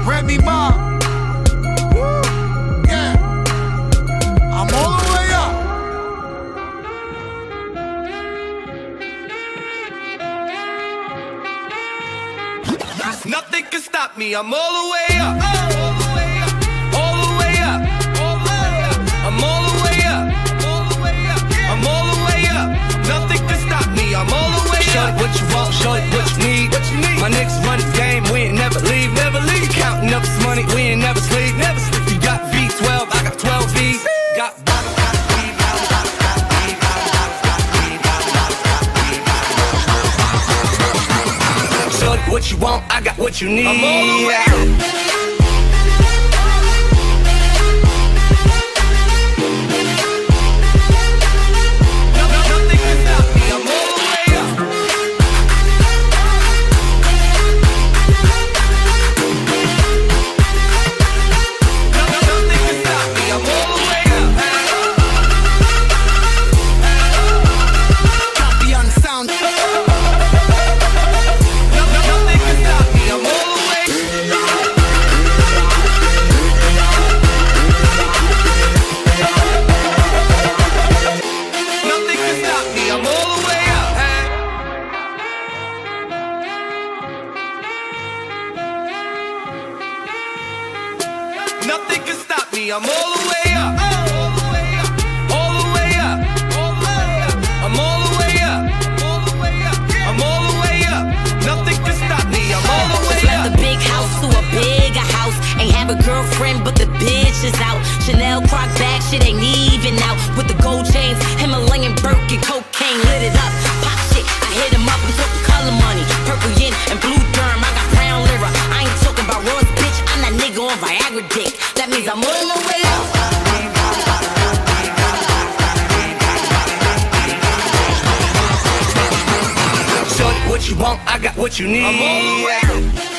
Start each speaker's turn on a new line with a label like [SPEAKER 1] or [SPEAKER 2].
[SPEAKER 1] Remy Ma. Woo. Yeah. I'm all the way up.
[SPEAKER 2] Nothing can stop me, I'm all the way up. All the way up. All the way up. All the way up. I'm all the way up. All the way up. I'm all the way up. Nothing can stop me, I'm all the way up. Show it what you want, show it what you need. My niggas run the game, we ain't never leave, never leave. Counting up this money, we ain't never sleep, never sleep. You got V12, I got 12 V's. Got what you want, I got what you need. I'm all the way up. Nothing can stop me, I'm all the way up. Nothing can stop me, I'm all the way up.
[SPEAKER 1] Copy on sound. Nothing can stop me, I'm all the way up. All the way up. All the way up. All the way up. I'm all the way up. All the way up. I'm all the way up. Nothing can stop me, I'm all the way up.
[SPEAKER 3] Left the big house to a bigger house. Ain't have a girlfriend, but the bitch is out. Chanel croc bag, shit ain't even out. With the gold chains, Himalayan Birkin, cocaine lit it up. Pop shit, I hit him up, we talking color money. Purple yin and blue derm, I got brown lira. I ain't talking about Ross, bitch, I'm that nigga on Viagra dick. That means I'm all the way up.
[SPEAKER 2] Shorty, what you want, I got what you need. I'm all the way up.